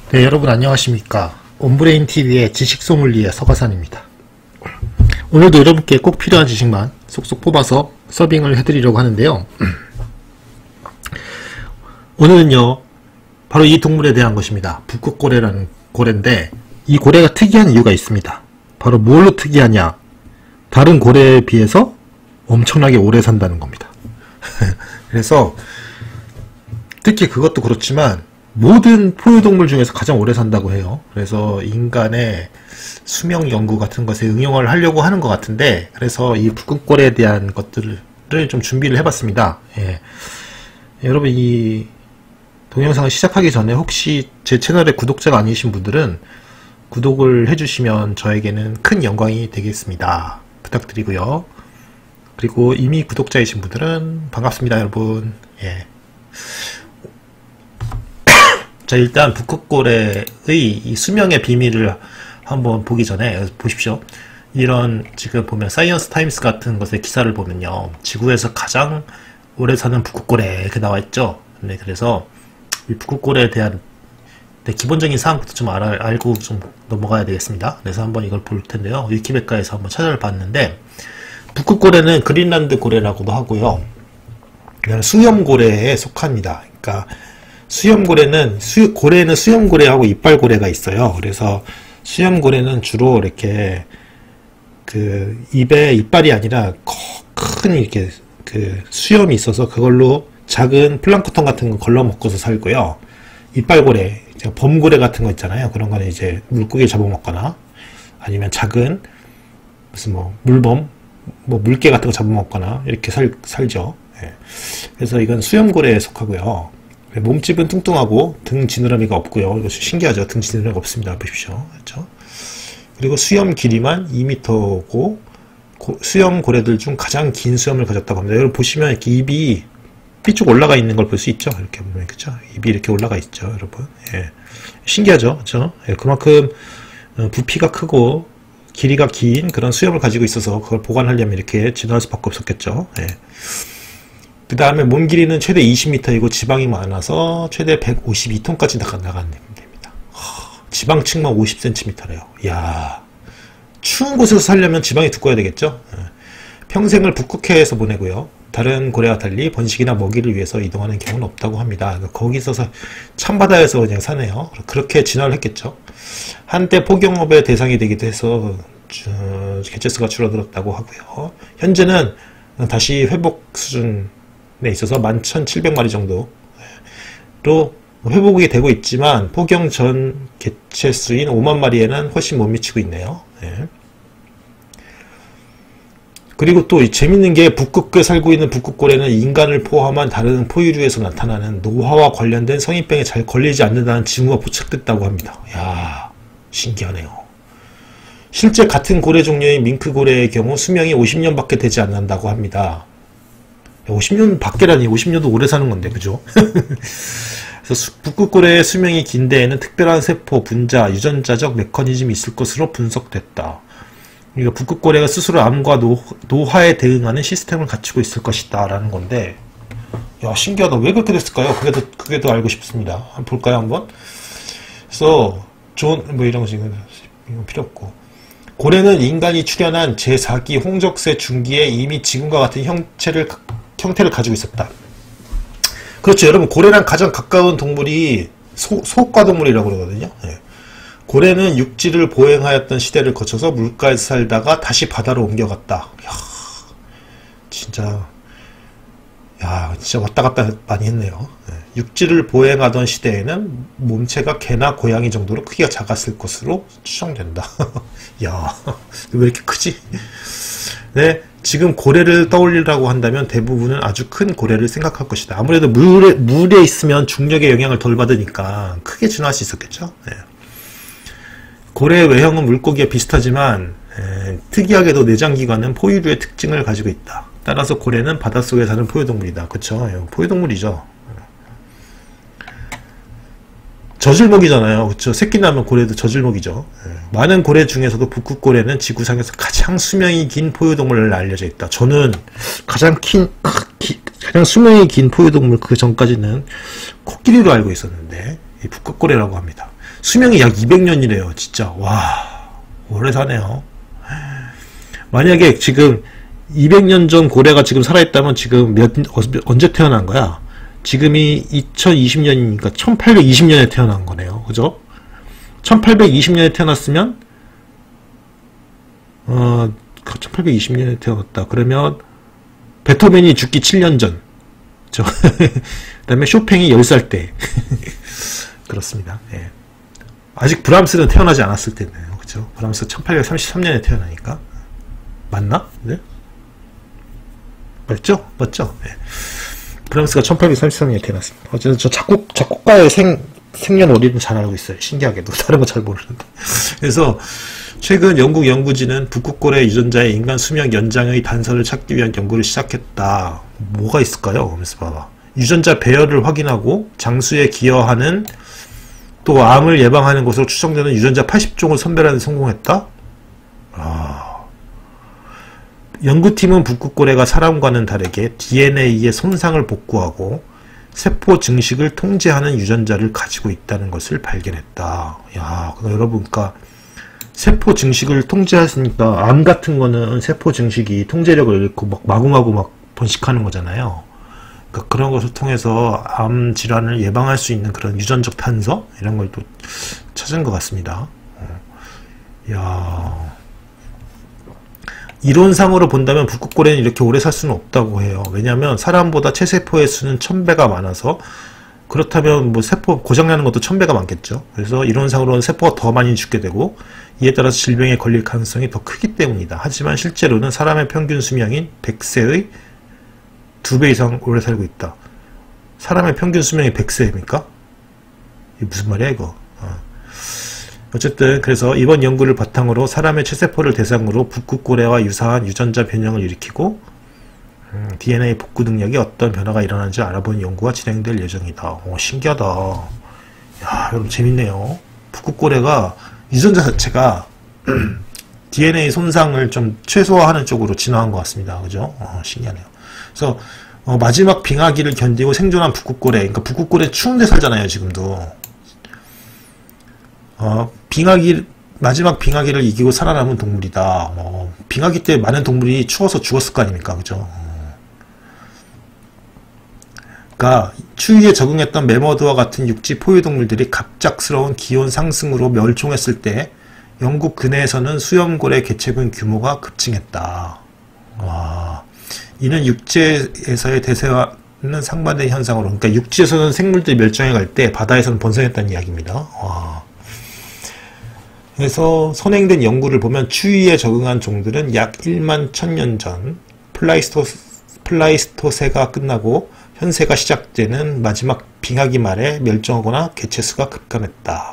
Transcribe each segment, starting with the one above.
네, 여러분 안녕하십니까. 온브레인TV의 지식소믈리에 서가산입니다. 오늘도 여러분께 꼭 필요한 지식만 쏙쏙 뽑아서 서빙을 해드리려고 하는데요. 오늘은요, 바로 이 동물에 대한 것입니다. 북극고래라는 고래인데, 이 고래가 특이한 이유가 있습니다. 바로 뭘로 특이하냐? 다른 고래에 비해서 엄청나게 오래 산다는 겁니다. 그래서 특히 그것도 그렇지만 모든 포유동물 중에서 가장 오래 산다고 해요. 그래서 인간의 수명 연구 같은 것에 응용을 하려고 하는 것 같은데, 그래서 이 북극고래에 대한 것들을 좀 준비를 해봤습니다. 예. 여러분, 이 동영상을 시작하기 전에 혹시 제 채널의 구독자가 아니신 분들은 구독을 해주시면 저에게는 큰 영광이 되겠습니다. 부탁드리고요. 그리고 이미 구독자이신 분들은 반갑습니다, 여러분. 예. 자, 일단 북극고래의 이 수명의 비밀을 한번 보기 전에 보십시오. 이런 지금 보면 사이언스 타임스 같은 것의 기사를 보면요, 지구에서 가장 오래 사는 북극고래 이렇게 나와 있죠. 네, 그래서 이 북극고래에 대한 기본적인 사항부터 좀 알고 좀 넘어가야 되겠습니다. 그래서 한번 이걸 볼 텐데요. 위키백과에서 한번 찾아봤는데, 북극고래는 그린란드 고래라고도 하고요, 수염고래에 속합니다. 그러니까 수염고래는 고래는 수염고래하고 이빨고래가 있어요. 그래서 수염고래는 주로 이렇게 그 입에 이빨이 아니라 큰 이렇게 그 수염이 있어서 그걸로 작은 플랑크톤 같은 거 걸러 먹고서 살고요. 이빨고래, 범고래 같은 거 있잖아요. 그런 거는 이제 물고기 잡아먹거나 아니면 작은 무슨 뭐 물범, 뭐 물개 같은 거 잡아먹거나 이렇게 살죠. 예. 그래서 이건 수염고래에 속하고요. 몸집은 뚱뚱하고 등 지느러미가 없고요. 이거 신기하죠? 등 지느러미가 없습니다. 보십시오. 그렇죠? 그리고 수염 길이만 2m고 수염 고래들 중 가장 긴 수염을 가졌다고 합니다. 여러분 보시면 이렇게 입이 삐쭉 올라가 있는 걸 볼 수 있죠? 이렇게 보면, 그렇죠? 입이 이렇게 올라가 있죠, 여러분. 예. 신기하죠? 그렇죠? 예. 그만큼 부피가 크고 길이가 긴 그런 수염을 가지고 있어서 그걸 보관하려면 이렇게 진화할 수밖에 없었겠죠. 예. 그 다음에 몸 길이는 최대 20m이고 지방이 많아서 최대 152톤까지 나가는 됩니다. 지방층만 50cm래요. 이야, 추운 곳에서 살려면 지방이 두꺼워야 되겠죠. 평생을 북극해에서 보내고요. 다른 고래와 달리 번식이나 먹이를 위해서 이동하는 경우는 없다고 합니다. 거기서 찬바다에서 그냥 사네요. 그렇게 진화를 했겠죠. 한때 포경업의 대상이 되기도 해서 개체수가 줄어들었다고 하고요. 현재는 다시 회복 수준 에 있어서 11,700마리 정도로 회복이 되고 있지만 포경 전 개체수인 5만 마리에는 훨씬 못 미치고 있네요. 예. 그리고 또 재밌는 게 북극에 살고 있는 북극고래는 인간을 포함한 다른 포유류에서 나타나는 노화와 관련된 성인병에 잘 걸리지 않는다는 징후가 포착됐다고 합니다. 이야, 신기하네요. 실제 같은 고래 종류의 밍크고래의 경우 수명이 50년밖에 되지 않는다고 합니다. 50년 밖에라니, 50년도 오래 사는 건데, 그죠? 그래서 북극고래의 수명이 긴 데에는 특별한 세포, 분자, 유전자적 메커니즘이 있을 것으로 분석됐다. 그러니까 북극고래가 스스로 암과 노화에 대응하는 시스템을 갖추고 있을 것이다 라는 건데, 야, 신기하다. 왜 그렇게 됐을까요? 그게 더 알고 싶습니다. 한번 볼까요, 한번? 그래서 뭐 이런 거 지금 이건 필요 없고, 고래는 인간이 출현한 제4기 홍적세 중기에 이미 지금과 같은 형태를 가지고 있었다. 그렇죠. 여러분, 고래랑 가장 가까운 동물이 소과동물이라고 그러거든요. 예. 고래는 육지를 보행하였던 시대를 거쳐서 물가에서 살다가 다시 바다로 옮겨갔다. 진짜 왔다 갔다 많이 했네요. 예. 육지를 보행하던 시대에는 몸체가 개나 고양이 정도로 크기가 작았을 것으로 추정된다. 야, 왜 이렇게 크지? 네. 지금 고래를 떠올리라고 한다면 대부분은 아주 큰 고래를 생각할 것이다. 아무래도 물에 있으면 중력의 영향을 덜 받으니까 크게 진화할 수 있었겠죠. 네. 고래의 외형은 물고기와 비슷하지만 특이하게도 내장기관은 포유류의 특징을 가지고 있다. 따라서 고래는 바닷속에 사는 포유동물이다. 그쵸? 포유동물이죠. 저질먹이잖아요. 그쵸? 새끼 낳으면 고래도 저질먹이죠. 많은 고래 중에서도 북극고래는 지구상에서 가장 수명이 긴 포유동물로 알려져 있다. 저는 가장 수명이 긴 포유동물 그 전까지는 코끼리로 알고 있었는데, 이 북극고래라고 합니다. 수명이 약 200년이래요. 진짜. 와, 오래 사네요. 만약에 지금 200년 전 고래가 지금 살아있다면 지금 언제 태어난 거야? 지금이 2020년이니까 1820년에 태어난 거네요. 그죠? 1820년에 태어났으면 1820년에 태어났다. 그러면 베토벤이 죽기 7년 전. 그 다음에 쇼팽이 10살 때. 그렇습니다. 예. 아직 브람스는 태어나지 않았을 때네요. 그죠? 브람스 1833년에 태어나니까. 맞나? 네? 맞죠? 맞죠? 네. 브람스가 1833년에 태어났습니다. 어쨌든 저 작곡가의 생년월일은 잘 알고 있어요. 신기하게도. 다른 거 잘 모르는데. 그래서 최근 영국 연구진은 북극고래 유전자의 인간 수명 연장의 단서를 찾기 위한 연구를 시작했다. 뭐가 있을까요? 하면서 봐봐. 유전자 배열을 확인하고 장수에 기여하는 또 암을 예방하는 것으로 추정되는 유전자 80종을 선별하는 데 성공했다? 연구팀은 북극고래가 사람과는 다르게 DNA의 손상을 복구하고 세포 증식을 통제하는 유전자를 가지고 있다는 것을 발견했다. 야, 여러분, 그러니까 세포 증식을 통제했으니까 암 같은 거는 세포 증식이 통제력을 잃고 막 마구마구 막 번식하는 거잖아요. 그러니까 그런 것을 통해서 암 질환을 예방할 수 있는 그런 유전적 단서 이런 걸 또 찾은 것 같습니다. 야, 이론상으로 본다면 북극고래는 이렇게 오래 살 수는 없다고 해요. 왜냐하면 사람보다 체세포의 수는 1000배가 많아서, 그렇다면 뭐 세포 고장나는 것도 1000배가 많겠죠. 그래서 이론상으로는 세포가 더 많이 죽게 되고 이에 따라서 질병에 걸릴 가능성이 더 크기 때문이다. 하지만 실제로는 사람의 평균 수명인 100세의 2배 이상 오래 살고 있다. 사람의 평균 수명이 100세입니까? 이게 무슨 말이야 이거. 어쨌든 그래서 이번 연구를 바탕으로 사람의 체세포를 대상으로 북극고래와 유사한 유전자 변형을 일으키고 DNA 복구 능력이 어떤 변화가 일어나는지 알아보는 연구가 진행될 예정이다. 신기하다. 야, 여러분 재밌네요. 북극고래가 유전자 자체가 DNA 손상을 좀 최소화하는 쪽으로 진화한 것 같습니다. 그죠? 신기하네요. 그래서 마지막 빙하기를 견디고 생존한 북극고래, 그러니까 북극고래 추운 데 살잖아요, 지금도. 마지막 빙하기를 이기고 살아남은 동물이다. 빙하기 때 많은 동물이 추워서 죽었을 거 아닙니까? 그죠? 그러니까 추위에 적응했던 매머드와 같은 육지 포유동물들이 갑작스러운 기온 상승으로 멸종했을 때 영국 근해에서는 수염고래 개체군 규모가 급증했다. 이는 육지에서의 대세와는 상반된 현상으로, 그러니까 육지에서는 생물들이 멸종해 갈 때 바다에서는 번성했다는 이야기입니다. 그래서 선행된 연구를 보면 추위에 적응한 종들은 약 1만 1000년 전 플라이스토세가 끝나고 현세가 시작되는 마지막 빙하기 말에 멸종하거나 개체수가 급감했다.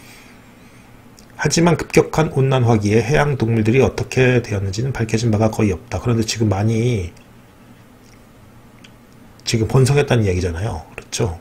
하지만 급격한 온난화기에 해양 동물들이 어떻게 되었는지는 밝혀진 바가 거의 없다. 그런데 지금 많이 지금 번성했다는 이야기잖아요. 그렇죠?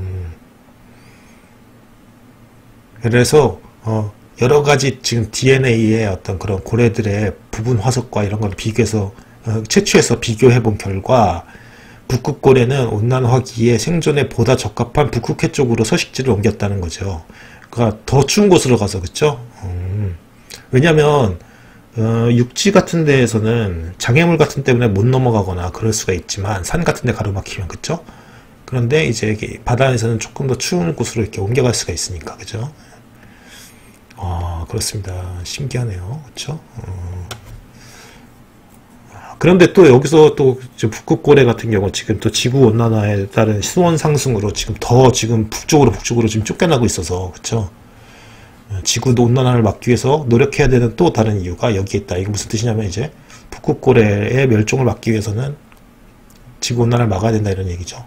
그래서 여러 가지 지금 DNA의 어떤 그런 고래들의 부분 화석과 이런 걸 비교해서 채취해서 비교해 본 결과 북극고래는 온난화기에 생존에 보다 적합한 북극해 쪽으로 서식지를 옮겼다는 거죠. 그러니까 더 추운 곳으로 가서, 그쵸? 왜냐면 육지 같은 데에서는 장애물 같은 때문에 못 넘어가거나 그럴 수가 있지만 산 같은 데 가로막히면, 그쵸? 그런데 이제 바다에서는 조금 더 추운 곳으로 이렇게 옮겨갈 수가 있으니까, 그죠? 그렇습니다. 신기하네요. 그쵸? 그런데 또 여기서 또 북극고래 같은 경우 지금 또 지구 온난화에 따른 수온 상승으로 지금 더 지금 북쪽으로 지금 쫓겨나고 있어서, 그쵸? 지구 온난화를 막기 위해서 노력해야 되는 또 다른 이유가 여기에 있다. 이게 무슨 뜻이냐면 이제 북극고래의 멸종을 막기 위해서는 지구 온난화를 막아야 된다 이런 얘기죠.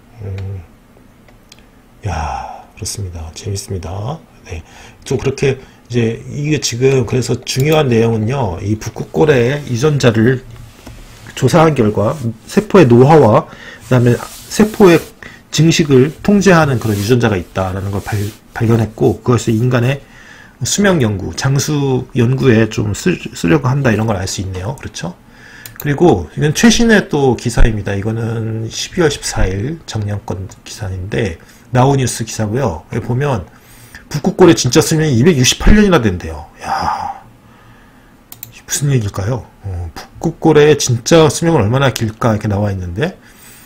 야, 그렇습니다. 재밌습니다. 네. 좀 그렇게 이제 이게 지금 그래서 중요한 내용은요, 이 북극고래의 유전자를 조사한 결과 세포의 노화와 그다음에 세포의 증식을 통제하는 그런 유전자가 있다라는 걸 발견했고, 그것을 인간의 수명 연구, 장수 연구에 좀 쓰려고 한다 이런 걸 알 수 있네요. 그렇죠? 그리고 이건 최신의 또 기사입니다. 이거는 12월 14일 작년 건 기사인데 나우뉴스 기사고요. 여기 보면 북극고래 진짜 수명이 268년이나 된대요. 야, 무슨 얘기일까요? 북극고래의 진짜 수명은 얼마나 길까 이렇게 나와 있는데,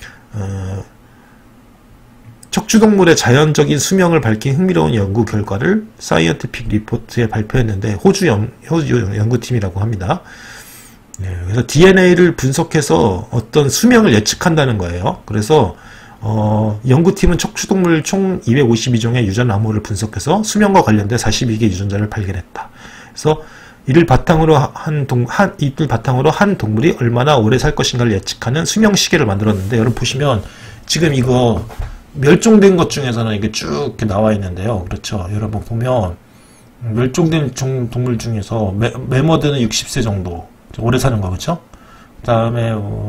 척추동물의 자연적인 수명을 밝힌 흥미로운 연구 결과를 사이언티픽 리포트에 발표했는데, 호주 연구팀이라고 합니다. 네, 그래서 DNA를 분석해서 어떤 수명을 예측한다는 거예요. 그래서 연구팀은 척추동물 총 252종의 유전 암호를 분석해서 수명과 관련된 42개 유전자를 발견했다. 그래서 이를 바탕으로 한 동물이 얼마나 오래 살 것인가를 예측하는 수명 시계를 만들었는데, 여러분 보시면 지금 이거 멸종된 것 중에서는 이게 쭉 이렇게 나와 있는데요. 그렇죠. 여러분 보면 멸종된 동물 중에서 매머드는 60세 정도 오래 사는 거, 그렇죠? 그다음에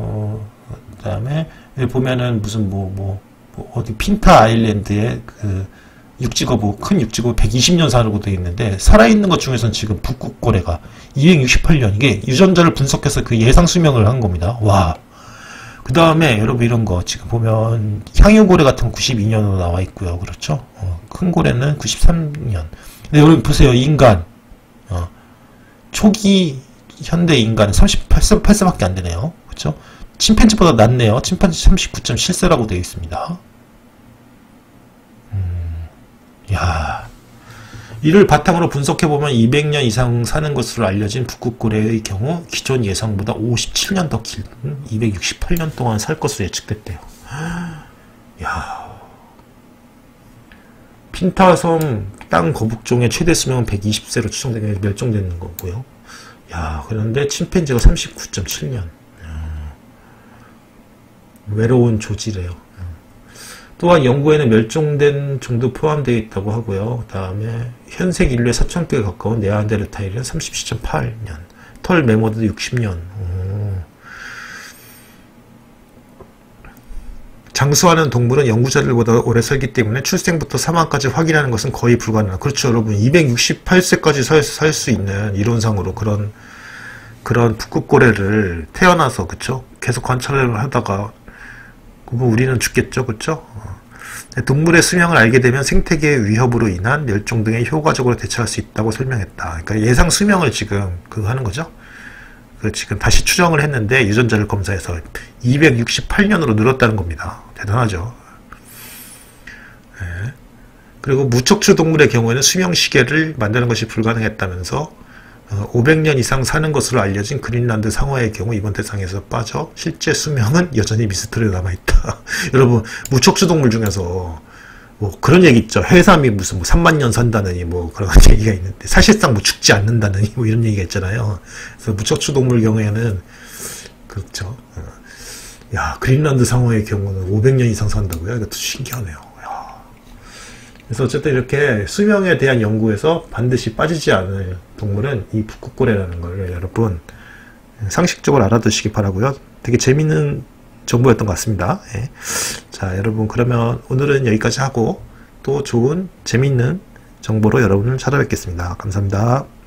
여기 보면은 무슨 어디 핀타 아일랜드에 그 육지거북, 큰 육지거북 120년 사라고 되어 있는데, 살아있는 것 중에서는 지금 북극고래가 268년, 이게 유전자를 분석해서 그 예상 수명을 한 겁니다. 와. 그 다음에 여러분 이런 거 지금 보면 향유고래 같은 건 92년으로 나와 있고요. 그렇죠? 큰 고래는 93년. 근데 여러분 보세요. 인간. 초기 현대 인간은 38세밖에 안 되네요. 그렇죠? 침팬지보다 낫네요. 침팬지 39.7세라고 되어 있습니다. 야, 이를 바탕으로 분석해보면 200년 이상 사는 것으로 알려진 북극고래의 경우 기존 예상보다 57년 더 긴 268년 동안 살 것으로 예측됐대요. 야, 핀타섬 땅 거북종의 최대 수명은 120세로 추정되게 멸종되는 거고요. 야, 그런데 침팬지가 39.7년. 외로운 조지래요. 또한 연구에는 멸종된 종도 포함되어 있다고 하고요. 그 다음에 현생 인류의 4,000배에 가까운 네안데르탈인은 37.8년, 털 매머드도 60년. 장수하는 동물은 연구자들보다 오래 살기 때문에 출생부터 사망까지 확인하는 것은 거의 불가능하다. 그렇죠, 여러분. 268세까지 살 수 있는, 이론상으로 그런 북극고래를 태어나서, 그쵸? 계속 관찰을 하다가 우리는 죽겠죠, 그쵸? 동물의 수명을 알게 되면 생태계의 위협으로 인한 멸종 등에 효과적으로 대처할 수 있다고 설명했다. 그러니까 예상 수명을 지금 그거 하는 거죠. 지금 다시 추정을 했는데 유전자를 검사해서 268년으로 늘었다는 겁니다. 대단하죠. 네. 그리고 무척추 동물의 경우에는 수명 시계를 만드는 것이 불가능했다면서 500년 이상 사는 것으로 알려진 그린란드 상어의 경우 이번 대상에서 빠져 실제 수명은 여전히 미스터리로 남아있다. 여러분, 무척추 동물 중에서 그런 얘기 있죠. 해삼이 무슨 3만 년 산다느니 그런 얘기가 있는데, 사실상 죽지 않는다느니 이런 얘기가 있잖아요. 그래서 무척추 동물 경우에는 그렇죠. 야, 그린란드 상어의 경우는 500년 이상 산다고요? 이것도 신기하네요. 그래서 어쨌든 이렇게 수명에 대한 연구에서 반드시 빠지지 않을 동물은 이 북극고래라는 걸 여러분 상식적으로 알아두시기 바라고요. 되게 재밌는 정보였던 것 같습니다. 예. 자, 여러분 그러면 오늘은 여기까지 하고 또 좋은 재밌는 정보로 여러분을 찾아뵙겠습니다. 감사합니다.